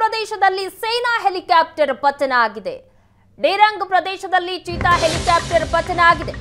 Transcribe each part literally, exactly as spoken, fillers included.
ಪ್ರದೇಶದಲ್ಲಿ ಸೇನಾ ಹೆಲಿಕಾಪ್ಟರ್ ಪತನ ಆಗಿದೆ. ಡೇರಂಗ್ ಪ್ರದೇಶದಲ್ಲಿ ಚೀತಾ ಹೆಲಿಕಾಪ್ಟರ್ ಪತನ ಆಗಿದೆ.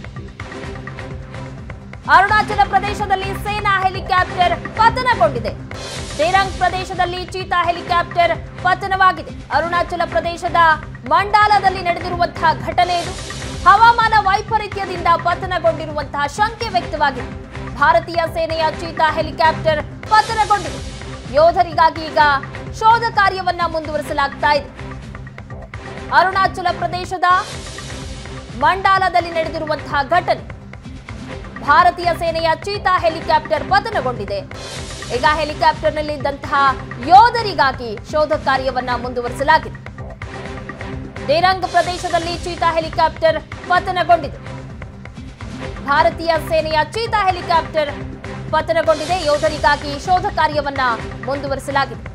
ಅರುಣಾಚಲ ಪ್ರದೇಶದಲ್ಲಿ ಸೇನಾ ಹೆಲಿಕಾಪ್ಟರ್ ಪತನಗೊಂಡಿದೆ. ಡೇರಂಗ್ ಪ್ರದೇಶದಲ್ಲಿ ಚೀತಾ ಹೆಲಿಕಾಪ್ಟರ್ ಪತನವಾಗಿದೆ. ಅರುಣಾಚಲ ಪ್ರದೇಶದ ಮಂಡಾಲದಲ್ಲಿ ನಡೆದಿರುವಂತಹ ಘಟನೆ ಇದು. ಹವಾಮಾನ ವೈಪರೀತ್ಯದಿಂದ ಪತನಗೊಂಡಿರುವಂತಹ ಶಂಕೆ ವ್ಯಕ್ತವಾಗಿದೆ. ಭಾರತೀಯ ಸೇನೆಯ ಚೀತಾ ಹೆಲಿಕಾಪ್ಟರ್ ಪತನಗೊಂಡಿದೆ. ಯೋಧರಿಗಾಗಿ ಈಗ ಶೋಧ ಕಾರ್ಯವನ್ನ ಮುಂದುವರಿಸಲಾಗ್ತಾ ಇದೆ. ಅರುಣಾಚಲ ಪ್ರದೇಶದ ಮಂಡಾಲದಲ್ಲಿ ನಡೆದಿರುವಂತಹ ಘಟನೆ. ಭಾರತೀಯ ಸೇನೆಯ ಚೀತಾ ಹೆಲಿಕಾಪ್ಟರ್ ಪತನಗೊಂಡಿದೆ. ಈಗ ಹೆಲಿಕಾಪ್ಟರ್ನಲ್ಲಿದ್ದಂತಹ ಯೋಧರಿಗಾಗಿ ಶೋಧ ಕಾರ್ಯವನ್ನ ಮುಂದುವರಿಸಲಾಗಿದೆ. ಡೇರಂಗ್ ಪ್ರದೇಶದಲ್ಲಿ ಚೀತಾ ಹೆಲಿಕಾಪ್ಟರ್ ಪತನಗೊಂಡಿದೆ. ಭಾರತೀಯ ಸೇನೆಯ ಚೀತಾ ಹೆಲಿಕಾಪ್ಟರ್ ಪತನಗೊಂಡಿದೆ. ಯೋಧರಿಗಾಗಿ ಶೋಧ ಕಾರ್ಯವನ್ನ ಮುಂದುವರಿಸಲಾಗಿದೆ.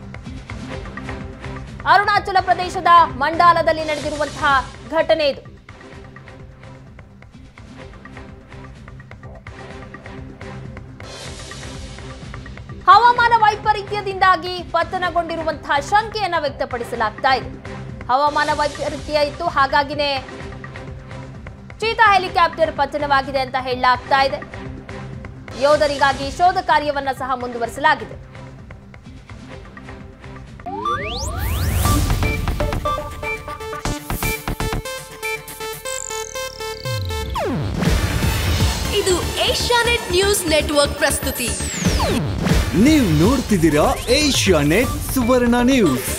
ಅರುಣಾಚಲ ಪ್ರದೇಶದ ಮಂಡಾಲದಲ್ಲಿ ನಡೆದಿರುವಂತಹ ಘಟನೆ ಇದು. ಹವಾಮಾನ ವೈಪರೀತ್ಯದಿಂದಾಗಿ ಪತನಗೊಂಡಿರುವಂತಹ ಶಂಕೆಯನ್ನ ವ್ಯಕ್ತಪಡಿಸಲಾಗ್ತಾ ಇದೆ. ಹವಾಮಾನ ವೈಪರೀತ್ಯ ಇತ್ತು, ಹಾಗಾಗಿನೇ ಚೀತಾ ಹೆಲಿಕಾಪ್ಟರ್ ಪತನವಾಗಿದೆ ಅಂತ ಹೇಳಲಾಗ್ತಾ ಇದೆ. ಯೋಧರಿಗಾಗಿ ಶೋಧ ಕಾರ್ಯವನ್ನ ಸಹ ಮುಂದುವರಿಸಲಾಗಿದೆ. ಇದು ಏಷ್ಯಾನೆಟ್ ನ್ಯೂಸ್ ನೆಟ್ವರ್ಕ್ ಪ್ರಸ್ತುತಿ. ನೀವು ನೋಡ್ತಿದ್ದೀರಾ ಏಷ್ಯಾನೆಟ್ ಸುವರ್ಣ ನ್ಯೂಸ್.